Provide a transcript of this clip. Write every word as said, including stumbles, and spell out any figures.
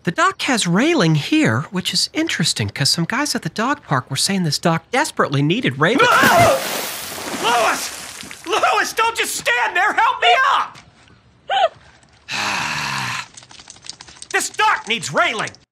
The dock has railing here, which is interesting because some guys at the dog park were saying this dock desperately needed railing. Lois! Lois, don't just stand there! Help me up! This dock needs railing.